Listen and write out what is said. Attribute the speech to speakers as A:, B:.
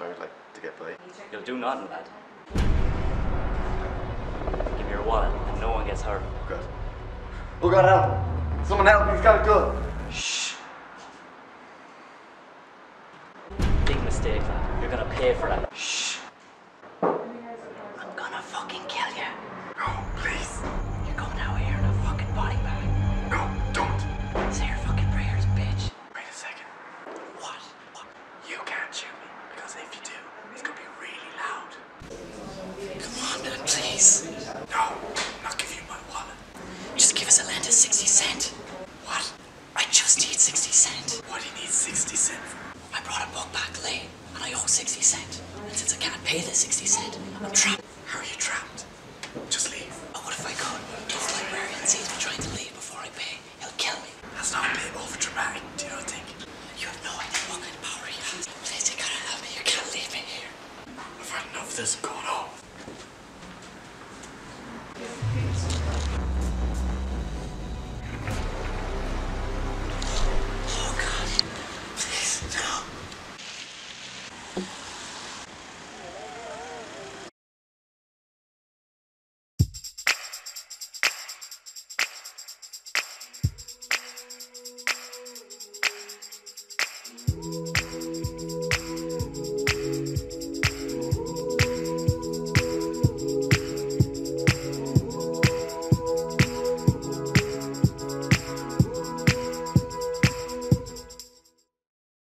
A: so I'd like to get by.
B: You'll do nothing, lad. Give me your wallet and no one gets hurt.
A: Good. Oh God, help! Someone help me, he's got a gun!
B: Shh. Big mistake, lad. You're gonna pay for that. Shh. I'm gonna fucking kill you.
A: No, please.
B: You're coming out here in a fucking body bag.
A: No, don't.
B: Say your fucking prayers, bitch.
A: Wait a second.
B: What?
A: You can't shoot me, because if you do, it's gonna be really loud.
B: Come on, man, please.
A: No, I'm not giving you my wallet.
B: Just give us a land of 60 cent.
A: What?
B: I just need 60 cent.
A: What do you need 60 cents for?
B: I brought a book back late, and I owe 60 cent. And since I can't pay the 60 cent, I'm trapped.
A: How are you trapped? Just